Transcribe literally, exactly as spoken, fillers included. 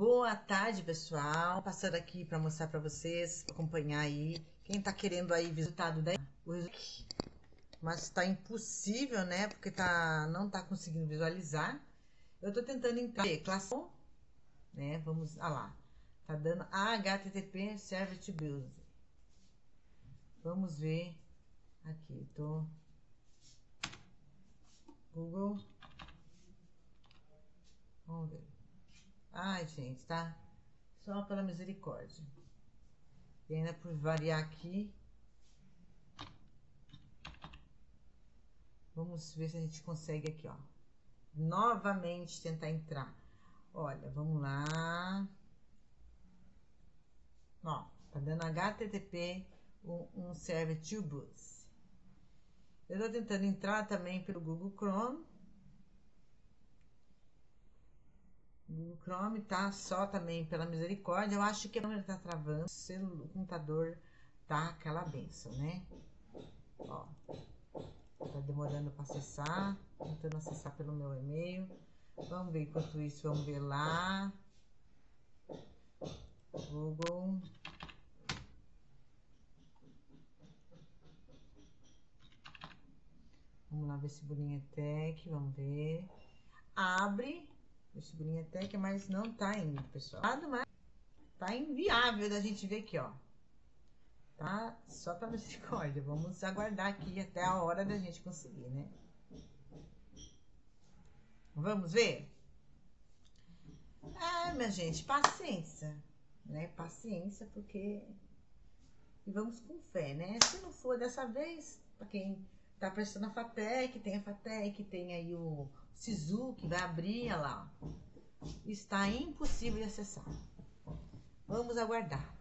Boa tarde, pessoal. Passando aqui para mostrar para vocês, acompanhar aí. Quem tá querendo aí o resultado daí, mas tá impossível, né? Porque tá, não tá conseguindo visualizar. Eu tô tentando entrar, classe, né? Vamos, ah lá. Tá dando H T T P Server to Build. Vamos ver aqui, tô Google. Vamos ver. Ai, gente, tá? Só pela misericórdia. E ainda por variar aqui. Vamos ver se a gente consegue aqui, ó. Novamente tentar entrar. Olha, vamos lá. Ó, tá dando H T T P, um, um server to bus. Eu tô tentando entrar também pelo Google Chrome. Google Chrome tá só também pela misericórdia. Eu acho que a câmera tá travando, o computador tá aquela benção, né? Ó, tá demorando para acessar, tentando acessar pelo meu e-mail. Vamos ver, enquanto isso, vamos ver lá. Google. Vamos lá ver se Bolinha Tech, vamos ver. Abre, esse Bolinha Tech, mas não tá indo, pessoal. Mas tá inviável da gente ver aqui, ó. Tá só para misericórdia. Vamos aguardar aqui até a hora da gente conseguir, né? Vamos ver? Ah, minha gente, paciência, né? Paciência, porque... E vamos com fé, né? Se não for dessa vez, para quem tá prestando a FATEC, tem a FATEC, tem aí o SISU que vai abrir, olha lá. Está impossível de acessar. Vamos aguardar.